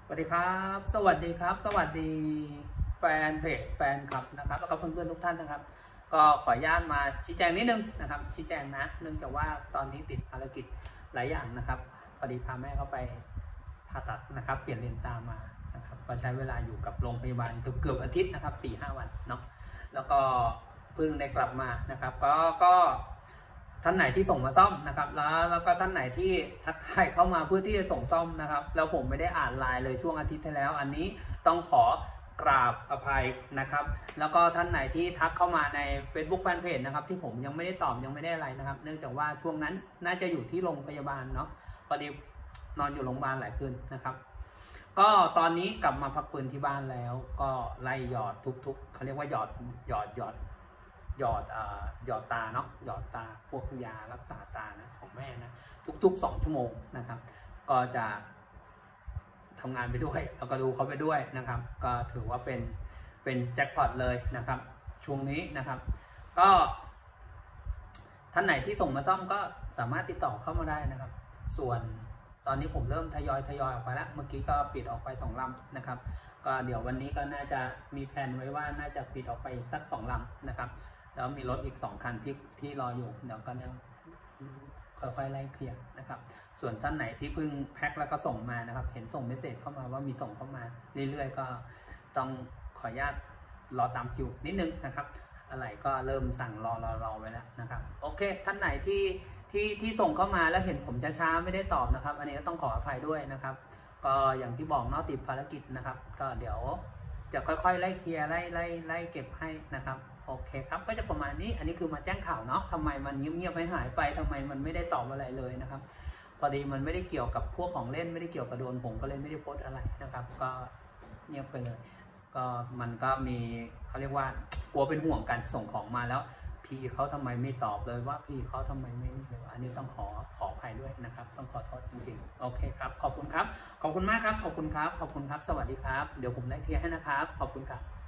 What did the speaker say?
วัสดีครับสวัสดีครับสวัสดีแฟนเพจแฟนคลับนะครับแล้วก็เพื่อนๆทุกท่านนะครับก็ขออนุญาตมาชี้แจงนิดนึงนะครับชี้แจงนะเนื่องจากว่าตอนนี้ติดภารกิจหลายอย่างนะครับพอดีพาแม่เขาไปผ่าตัดนะครับเปลี่ยนเลนส์ตามานะครับก็ใช้เวลาอยู่กับโรงพยาบาลเกือบอาทิตย์นะครับ 4-5 วันเนาะแล้วก็เพิ่งได้กลับมานะครับก็ท่านไหนที่ส่งมาซ่อมนะครับแล้วก็ท่านไหนที่ทักทายเข้ามาเพื่อที่จะส่งซ่อมนะครับแล้วผมไม่ได้อ่านไลน์เลยช่วงอาทิตย์ที่แล้วอันนี้ต้องขอกราบอภัยนะครับแล้วก็ท่านไหนที่ทักเข้ามาใน Facebook Fanpage นะครับที่ผมยังไม่ได้ตอบยังไม่ได้อะไรนะครับเนื่องจากว่าช่วงนั้นน่าจะอยู่ที่โรงพยาบาลเนาะพอดีนอนอยู่โรงพยาบาลหลายคืนนะครับก็ตอนนี้กลับมาพักฟื้นที่บ้านแล้วก็ไล่หยอดทุกเขาเรียกว่าหยอดตาเนาะหยอดตาพวกยารักษาตานะของแม่นะทุกๆ2 ชั่วโมงนะครับก็จะทำงานไปด้วยแล้วก็ดูเขาไปด้วยนะครับก็ถือว่าเป็นแจ็คพอตเลยนะครับช่วงนี้นะครับก็ท่านไหนที่ส่งมาซ่อมก็สามารถติดต่อเข้ามาได้นะครับส่วนตอนนี้ผมเริ่มทยอยออกไปแล้วเมื่อกี้ก็ปิดออกไป2 ลำนะครับก็เดี๋ยววันนี้ก็น่าจะมีแผนไว้ว่าน่าจะปิดออกไปสัก2 ลำนะครับแล้วมีรถอีก2 คันที่รออยู่เดี๋ยวก็เนี่ยค่อยๆไล่เคลียร์นะครับส่วนท่านไหนที่เพิ่งแพ็คแล้วก็ส่งมานะครับเห็นส่งเมสเซจเข้ามาว่ามีส่งเข้ามาเรื่อยๆก็ต้องขออนุญาตรอตามคิวนิดนึงนะครับอะไรก็เริ่มสั่งรอไว้แล้วนะครับโอเคท่านไหนที่ส่งเข้ามาแล้วเห็นผมช้าๆไม่ได้ตอบนะครับอันนี้ก็ต้องขออภัยด้วยนะครับก็อย่างที่บอกเนาะติดภารกิจนะครับก็เดี๋ยวจะค่อยๆไล่เคลียร์ไล่เก็บให้นะครับโอเคครับก็จะประมาณนี้อันนี้คือมาแจ้งข่าวเนาะทำไมมันเงียบหายไปทำไมมันไม่ได้ตอบอะไรเลยนะครับพอดีมันไม่ได้เกี่ยวกับพวกของเล่นไม่ได้เกี่ยวกับโดนผมก็เลยไม่ได้โพสอะไรนะครับก็เงียบไปเลยก็มันก็มีเขาเรียกว่ากลัวเป็นห่วงกันส่งของมาแล้วพี่เขาทำไมไม่ตอบเลยว่าพี่เขาทำไมไม่เลยอันนี้ต้องขออภัยด้วยนะครับต้องขอโทษจริงๆโอเคครับขอบคุณครับขอบคุณมากครับขอบคุณครับสวัสดีครับเดี๋ยวผมไล่เคลียร์ให้นะครับขอบคุณครับ